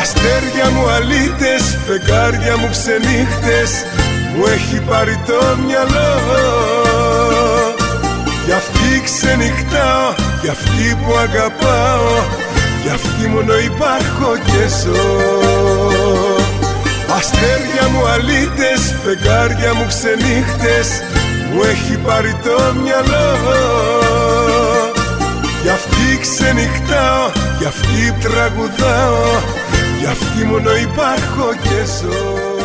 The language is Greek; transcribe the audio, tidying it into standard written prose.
Αστέρια μου αλήτες, φεγγάρια μου ξενύχτες, μου έχει πάρει το μυαλό. Γι' αυτή ξενυχτάω, γι' αυτή που αγαπάω, γι' αυτή μόνο υπάρχω και ζω. Αστέρια μου αλήτες, φεγγάρια μου ξενύχτες, μου έχει πάρει το μυαλό. Γι' αυτή ξενυχτάω, γι' αυτή τραγουδάω, γι' αυτή μόνο υπάρχω και ζω.